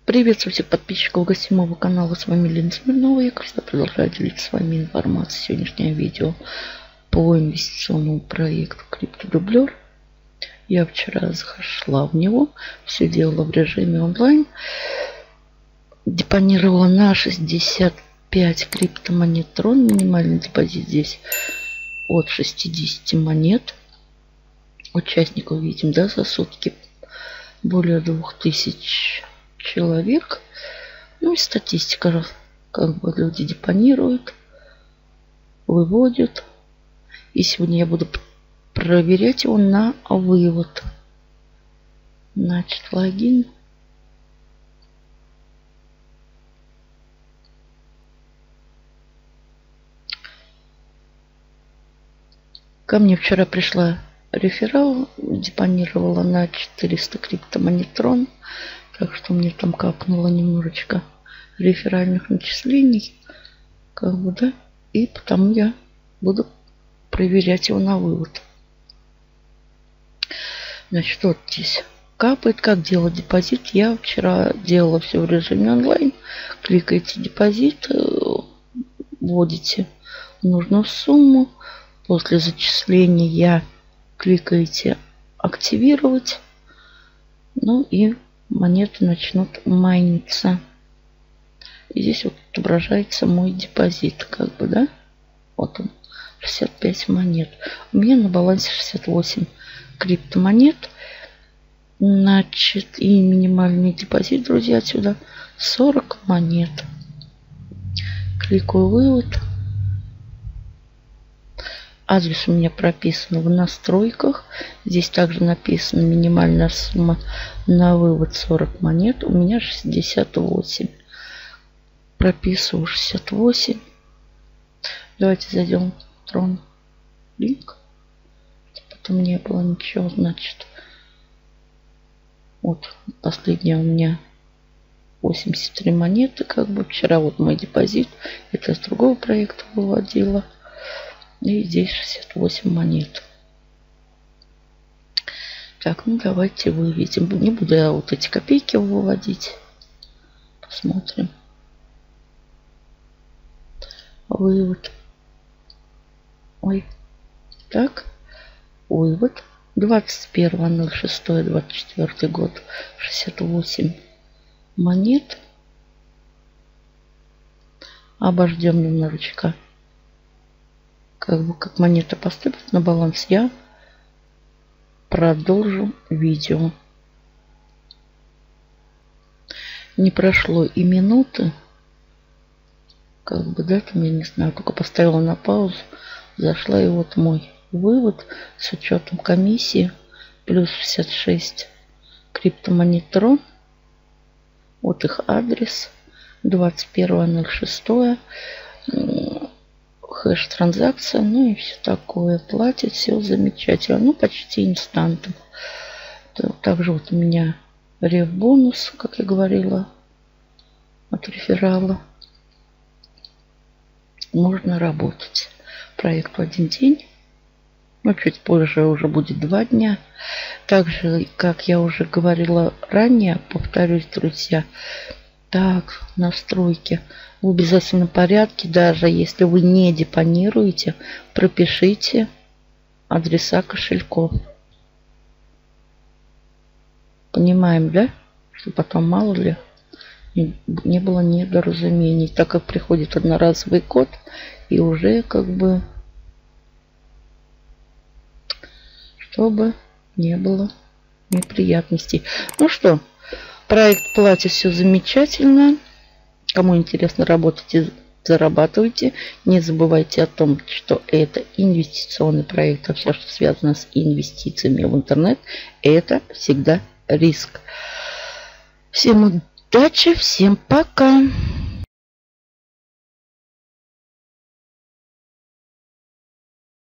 Приветствую всех подписчиков гостевого канала. С вами Лена Смирнова. Я, как всегда, продолжаю делиться с вами информацией. Сегодняшнее видео по инвестиционному проекту CryptoDublер. Я вчера зашла в него. Все делала в режиме онлайн. Депонировала на 65 криптомонет Tron. Минимальный депозит здесь от 60 монет. Участников видим, да, за сутки более 2000 человек. Ну и статистика, как бы люди депонируют, выводят. И сегодня я буду проверять его на вывод. Значит, логин. Ко мне вчера пришла реферал, депонировала на 400 криптомонет Tron. Так что мне там капнуло немножечко реферальных начислений. Как бы, да. И потому я буду проверять его на вывод. Значит, вот здесь капает. Как делать депозит? Я вчера делала все в режиме онлайн. Кликаете депозит, вводите нужную сумму. После зачисления кликаете активировать. Ну и монеты начнут майниться. И здесь вот отображается мой депозит, как бы, да. Вот он, 65 монет. У меня на балансе 68 криптомонет. Значит, и минимальный депозит, друзья, отсюда 40 монет. Кликаю вывод. Адрес у меня прописан в настройках. Здесь также написано минимальная сумма на вывод 40 монет. У меня 68. Прописываю 68. Давайте зайдем в Tron линк. Потом не было ничего, значит. Вот последняя у меня 83 монеты. Как бы вчера вот мой депозит. Это из другого проекта выводила. И здесь 68 монет. Так, ну давайте выведем. Не буду я вот эти копейки выводить. Посмотрим. Вывод. Ой. Так. Вывод. 21.06.24 год. 68 монет. Обождем немножечко. Как бы как монета поступит на баланс, я продолжу видео. Не прошло и минуты. Как бы, да, там, я не знаю, только поставила на паузу. Зашла, и вот мой вывод с учетом комиссии. Плюс 66 криптомонет Tron. Вот их адрес. 21.06. Хэш транзакция, ну и все такое. Платит, все замечательно. Ну, почти инстантом. Также вот у меня реф-бонус, как я говорила, от реферала. Можно работать. Проект в один день. Но чуть позже уже будет 2 дня. Также, как я уже говорила ранее, повторюсь, друзья, так, настройки в обязательном порядке, даже если вы не депонируете, пропишите адреса кошельков. Понимаем, да? Что потом мало ли не было недоразумений, так как приходит одноразовый код и уже как бы, чтобы не было неприятностей. Ну что, проект платит, все замечательно. Кому интересно, работайте, зарабатывайте. Не забывайте о том, что это инвестиционный проект, а все, что связано с инвестициями в интернет, это всегда риск. Всем удачи, всем пока!